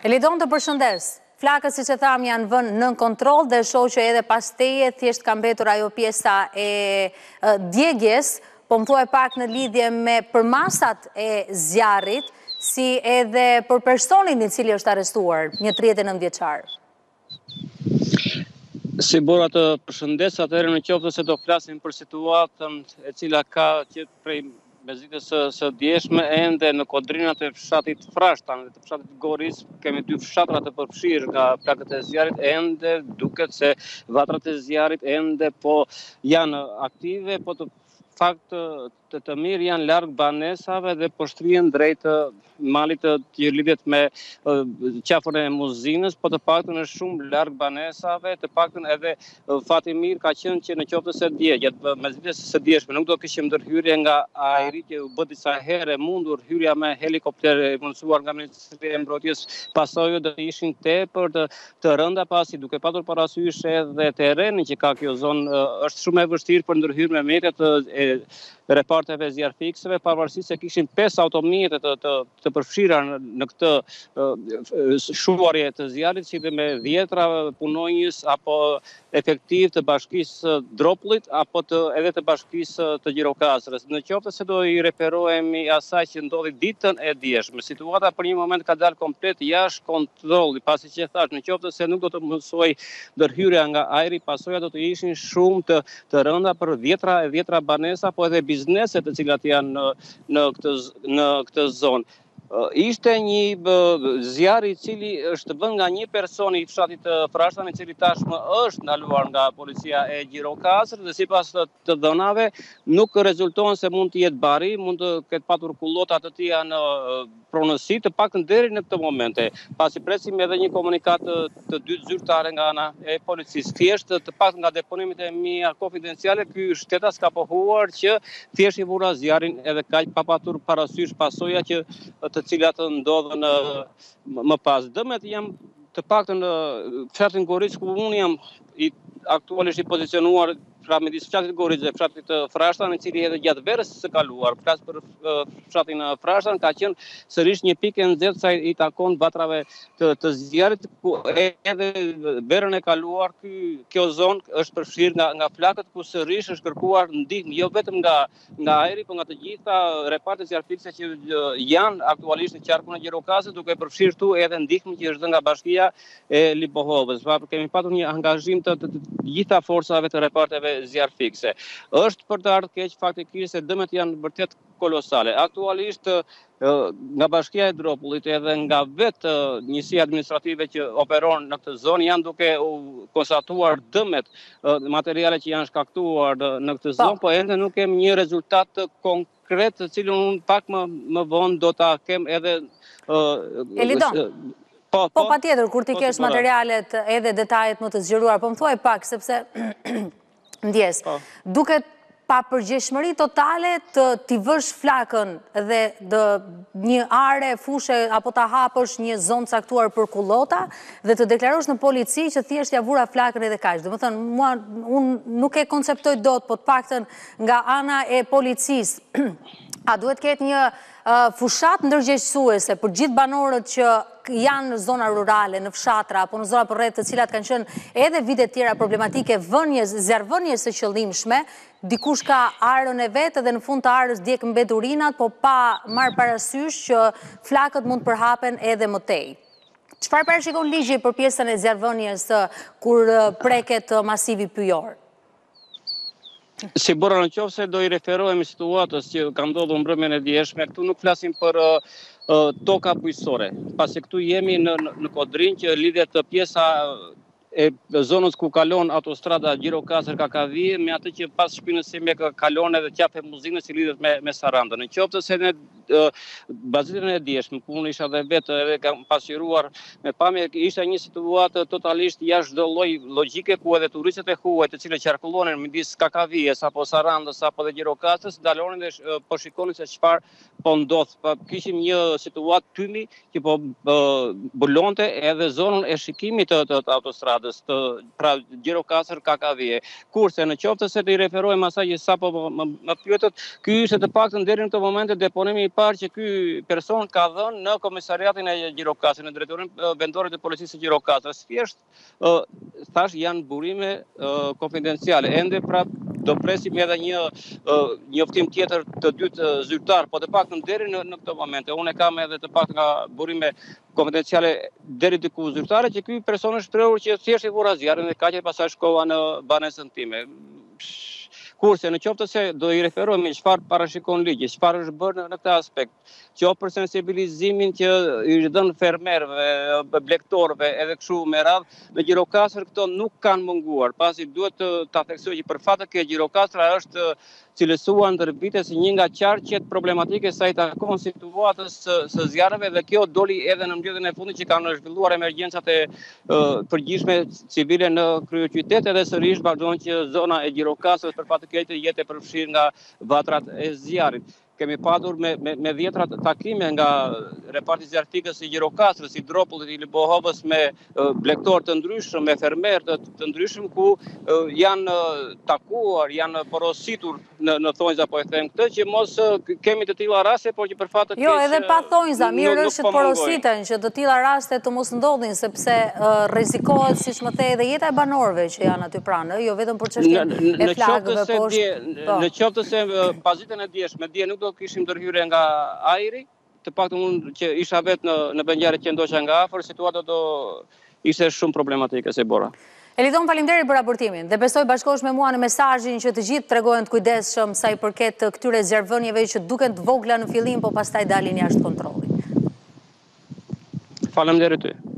Elidon, të përshëndes. Flakët, si që tham, janë vënë nën kontrol dhe shoh që edhe pas teje thjesht ka mbetur ajo pjesa e djegjes, po më thuaj pak në lidhje me përmasat e zjarrit, si edhe për personin i cili është arrestuar, një 39 vjeçar. Si bora të përshëndes, atëherë në qoftë se do flasim për situatën e cila ka që prej mezitës së djeshme ende në kodrinat e fshatit Frashtan dhe të fshatit Goris, kemi dy fshatra të përfshirë nga plagët e zjarrit, ende duket se vatrat e zjarrit ende po janë aktive, po të fakt të mirë janë larg banesave dhe po shtrihen drejt malit të lidhet me qafën e muzinës, po të paktën është shumë larg banesave, të paktën edhe fati mirë ka qenë që në qoftë se djegjet, mezitës së djeshme nuk do kishim ndërhyrje nga ajri që u bë disa herë mundur hyrja me helikopter e mundësuar nga Ministria e Mbrojtjes, pasojë do të ishin tepër të rënda pasi duke patur parasysh edhe terrenin që ka kjo zonë është shumë e vështirë për ndërhyrje me mjetet e reparteve zjarfikseve, pavarësisht se kishin 5 automjete të përfshira në këtë shuarje të zjarrit, si dhe me 10 punonjës apo efektiv të bashkisë Dropullit apo edhe të bashkisë të Gjirokastërës. Në qoftë se do i referohemi asaj që ndodhi ditën e djeshme, situata për një moment ka dalë komplet jashtë kontrolli, pasi që thash, në qoftë se nuk do të mundësoj ndërhyrja nga ajri, pasojat do të ishin shumë të rënda për 10 banesa, po edhe bizneset të cilat janë në këtë zonë. Ishte një zjarr i cili është vënë nga një person i fshatit të Frashtan, i cili tashmë është ndaluar nga policia e Gjirokastër dhe sipas të dhënave nuk rezulton se mund të jetë bari, mund të ketë patur kullota të tilla në pronësi, të paktën deri në këtë momente, pasi presim edhe një komunikat të dytë zyrtare nga ana e policisë. Thjesht të paktën nga deponimet e mia konfidenciale, ky shtetas ka pohuar që thjesht i vura zjarrin edhe kaq pa patur parasysh pasoja që të cilat ndodhen më pas. Dëmet jam të paktën në fshatin Goris, ku unë jam aktualisht i pozicionuar pra midis fshatit Goris dhe fshatit Frashtan, i cili edhe gjatë verës së kaluar, flas për fshatin Frashtan, ka qenë sërish një pikë e nxehtë sa i takon vatrave të zjarrit, ku edhe verën e kaluar kjo zonë është përfshirë nga flakët, ku sërish është kërkuar ndihmë jo vetëm nga ajri, por nga të gjitha repartet zjarfikse që janë aktualisht në qarkun e Gjirokastërës, duke përfshirë këtu edhe ndihmën që është dhënë nga Bashkia e Lipohovës. Kemi patur një angazhim të gjitha forcave të reparteve zjarfikse. Është për të ardhur keq faktikisht se dëmet janë vërtet kolosale. Aktualisht nga Bashkia e Dropullit edhe nga vetë njësia administrative që operon në këtë zonë janë duke konstatuar dëmet, materiale që janë shkaktuar në këtë zonë, po ende nuk kemi një rezultat konkret, të cilën unë pak më vonë do ta kem edhe Elidon. Po, patjetër, kur ti kesh materialet edhe detajet më të zgjeruar, po më thuaj pak, sepse ndjes, duket pa përgjegjshmëri totale t'i vësh flakën dhe një are, fushe, apo ta hapësh një zonë caktuar për kullota dhe të deklarosh në polici që thjesht ja vura flakën edhe kaq. Domethënë, unë nuk e konceptoj dot, po të paktën nga ana e policisë, a duhet ketë një fushat ndërgjegjësuese për gjithë banorët që janë në zona rurale, në fshatra, apo në zona përreth të cilat kanë qenë edhe vite tjera problematike zjarrvënies së qëllimshme, dikush ka arën e vetë dhe në fund të arës djeg mbeturinat, po pa marrë parasysh që flakët mund përhapen edhe më tej. Çfarë parashikon ligji për pjesën e zjarrvënies kur preket masivi pyjor? Si bora në qoftë se do i referohemi situatës që ka ndodhur mbrëmjen e djeshme, këtu nuk flasim për toka bujqësore, pasi këtu jemi në kodrin që lidhet pjesa e zonës ku kalon autostrada Gjirokastër-Kakavije me atë që pas shpinës sime kalon edhe qafe muzinës që lidhet me Sarandën. Në qoftë se ne bazitën e djeshme, ku unë isha dhe vetë edhe kam pasqyruar me pamje, ishte një situatë totalisht jashtë çdo lloj logjike, ku edhe turistët e huaj të cilët qarkullonin midis Kakavijes apo Sarandës apo dhe Gjirokastërës dalonin dhe po shikonin se çfarë po ndodh. Kishim një situatë tymi që po mbulonte edhe zonën e shikimit të autostradës, pra Gjirokastër-Kakavije. Kurse në qoftë se të i referojmë asaj që sapo më pyetët, ky ishte të paktën deri në këtë moment deponimi parë që ky person ka dhënë në komisariatin e Gjirokastrës, në drejtorinë vendore të policisë së Gjirokastrës. Thjesht thash janë burime konfidenciale. Ende prap do presim edhe një njoftim tjetër të dytë zyrtar, po të paktën deri në këtë moment. Unë kam edhe të paktën nga burime konfidenciale deri diku zyrtare që ky person është shprehur që thjesht i vura zjarrin dhe kaq e pasaj shkova në banesën time. Kurse në qoftë se do i referohemi çfarë parashikon ligji, çfarë është bërë në këtë aspekt, qoftë për sensibilizimin që i dhënë fermerëve, blegtorëve, edhe kështu me radhë, në Gjirokastër këto nuk kanë munguar, pasi duhet ta theksoj që për fat të keq Gjirokastra është cilësuar ndër vite si një nga qarqet problematike sa i takon situatës së zjarreve, dhe kjo doli edhe në mbledhjen e fundit që kanë zhvilluar emergjencat e përgjithshme civile në kryeqytet, edhe sërish vazhdon që zona e Gjirokastrës për fat të keq jetë e përfshirë nga vatrat e zjarrit. Kemi patur me 10 takime nga reparti zjarfikës i Gjirokastrës, i Dropullit, i Libohovës, me blegtorë të ndryshëm, me fermerë të ndryshëm, ku janë takuar, janë porositur në thonjza, po e them këtë, që mos kemi të tilla raste, por që për fat të keq. Jo, edhe pa thonjza, mirë është të porositen, që të tilla raste të mos ndodhin, sepse rrezikohet, siç më the, edhe jeta e banorëve që janë aty pranë, jo vetëm për çështjen e flagëve poshtë. Në qoftë se pasditën e djeshme, dje nuk do kishim ndërhyrje nga ajri, të paktën unë që isha vetë në Benjare që ndoqa nga afër, situata do ishte shumë problematike se bora. Elidon, faleminderit për raportimin dhe besoj bashkohesh me mua në mesazhin që të gjithë tregohen të kujdesshëm sa i përket këtyre zjarrvënieve që duken të vogla në fillim, po pastaj dalin jashtë kontrollit. Faleminderit ty.